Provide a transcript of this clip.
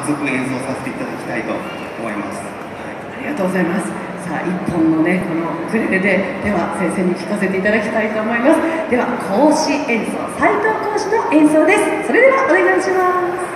速演奏させていただきたいと思います。 ありがとうございます。さあ、一本のね、このウクレレで、では先生に聴かせていただきたいと思います。では、講師演奏、斉藤講師の演奏です。それではお願いします。